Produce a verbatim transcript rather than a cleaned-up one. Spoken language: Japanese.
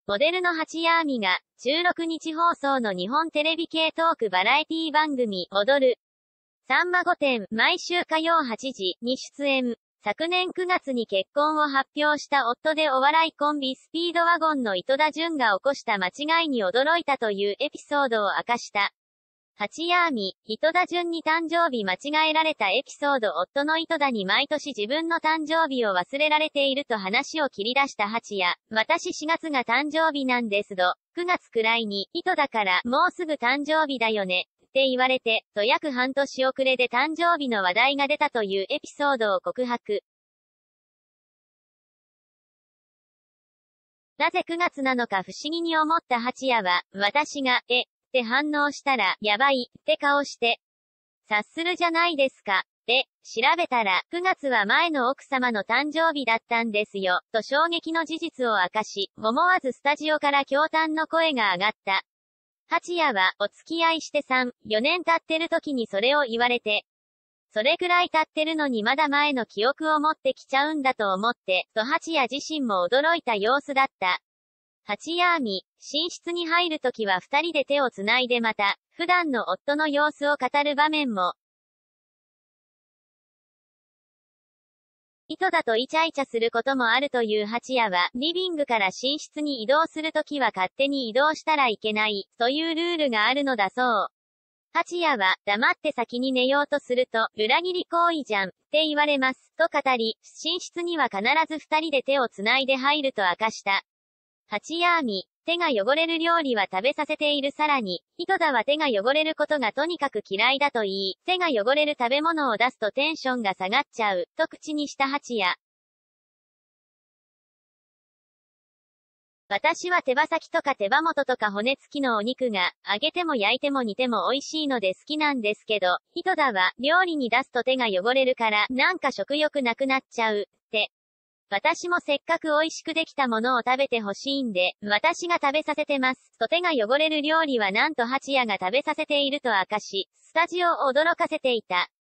モデルの八谷亜美が、じゅうろくにち放送の日本テレビ系トークバラエティ番組、踊る。さんま御殿、毎週火曜はちじに出演。昨年くがつに結婚を発表した夫でお笑いコンビスピードワゴンの井戸田潤が起こした間違いに驚いたというエピソードを明かした。八谷亜美、井戸田潤に誕生日間違えられたエピソード。夫の井戸田に毎年自分の誕生日を忘れられていると話を切り出した八谷。私しがつが誕生日なんですど、くがつくらいに、井戸田から、もうすぐ誕生日だよね、って言われて、と約半年遅れで誕生日の話題が出たというエピソードを告白。なぜくがつなのか不思議に思った八谷は、私が、え、って反応したら、やばい、って顔して、察するじゃないですか。で、調べたら、くがつは前の奥様の誕生日だったんですよ、と衝撃の事実を明かし、思わずスタジオから驚嘆の声が上がった。八谷は、お付き合いしてさん、よねん経ってる時にそれを言われて、それくらい経ってるのにまだ前の記憶を持ってきちゃうんだと思って、と八谷自身も驚いた様子だった。八谷亜美、寝室に入るときは二人で手をつないでまた、普段の夫の様子を語る場面も。井戸田とイチャイチャすることもあるという八谷は、リビングから寝室に移動するときは勝手に移動したらいけない、というルールがあるのだそう。八谷は、黙って先に寝ようとすると、裏切り行為じゃん、って言われます、と語り、寝室には必ず二人で手をつないで入ると明かした。八谷亜美、手が汚れる料理は食べさせている。さらに、井戸田は手が汚れることがとにかく嫌いだと言い、手が汚れる食べ物を出すとテンションが下がっちゃう、と口にした八谷。私は手羽先とか手羽元とか骨付きのお肉が、揚げても焼いても煮ても美味しいので好きなんですけど、井戸田は、料理に出すと手が汚れるから、なんか食欲なくなっちゃう、って。私もせっかく美味しくできたものを食べてほしいんで、私が食べさせてます。と手が汚れる料理はなんと八谷が食べさせていると明かし、スタジオを驚かせていた。